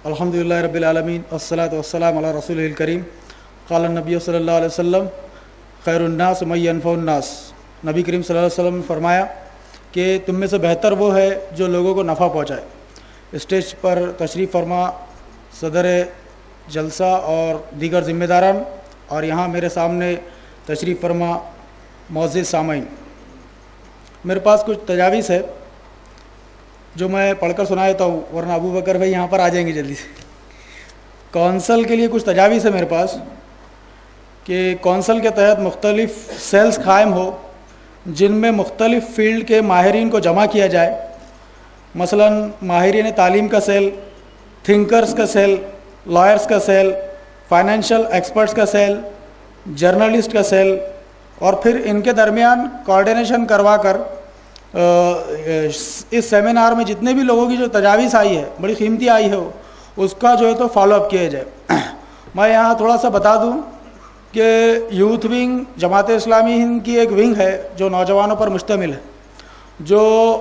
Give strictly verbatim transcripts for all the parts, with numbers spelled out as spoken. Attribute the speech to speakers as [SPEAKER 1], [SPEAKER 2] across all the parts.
[SPEAKER 1] الحمدللہ رب العالمین والصلاة والسلام علی رسولہ الکریم قال النبی صلی اللہ علیہ وسلم خیر الناس من ينفع الناس۔ نبی کریم صلی اللہ علیہ وسلم نے فرمایا کہ تم میں سے بہتر وہ ہے جو لوگوں کو نفع پہنچائے۔ اسٹیج پر تشریف فرما صدر جلسہ اور دیگر ذمہ داران اور یہاں میرے سامنے تشریف فرما معزز سامعین، میرے پاس کچھ تجاویز ہے جو میں پڑھ کر سنا دیتا ہوں، ورنہ ابو بکر بھائی یہاں پر آ جائیں گے جلدی سے۔ کونسل کے لیے کچھ تجاویز ہے میرے پاس کہ کونسل کے تحت مختلف سیلز قائم ہو جن میں مختلف فیلڈ کے ماہرین کو جمع کیا جائے، مثلا ماہرین تعلیم کا سیل، تھنکرز کا سیل، لائرز کا سیل، فائنینشیل ایکسپرٹس کا سیل، جرنلسٹ کا سیل، اور پھر ان کے درمیان کوارڈینیشن کروا کر اس سیمینار میں جتنے بھی لوگوں کی جو تجاویز آئی ہے، بڑی قیمتی آئی ہے، اس کا جو ہے تو فالو اپ کیا جائے۔ میں یہاں تھوڑا سا بتا دوں کہ یوتھ ونگ جماعت اسلامی ہند کی ایک ونگ ہے جو نوجوانوں پر مشتمل ہے، جو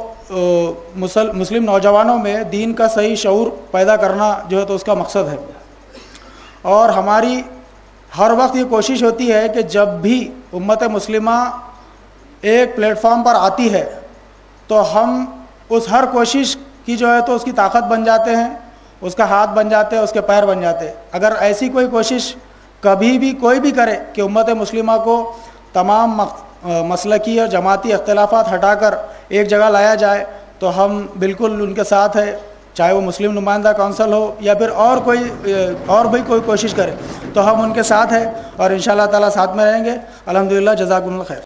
[SPEAKER 1] مسلم نوجوانوں میں دین کا صحیح شعور پیدا کرنا جو ہے تو اس کا مقصد ہے، اور ہماری ہر وقت یہ کوشش ہوتی ہے کہ جب بھی امت مسلمہ ایک پلیٹ فارم پر آتی ہے تو ہم اس ہر کوشش کی جو ہے تو اس کی طاقت بن جاتے ہیں، اس کا ہاتھ بن جاتے ہیں، اس کے پیر بن جاتے ہیں۔ اگر ایسی کوئی کوشش کبھی بھی کوئی بھی کرے کہ امت مسلمہ کو تمام مسلکی اور جماعتی اختلافات ہٹا کر ایک جگہ لایا جائے تو ہم بالکل ان کے ساتھ ہیں، چاہے وہ مسلم نمائندہ کونسل ہو یا پھر اور کوئی اور بھی کوئی کوشش کرے تو ہم ان کے ساتھ ہیں اور انشاءاللہ تعالیٰ ساتھ میں رہیں گے۔ الحمدللہ، جزاکم اللہ خیر۔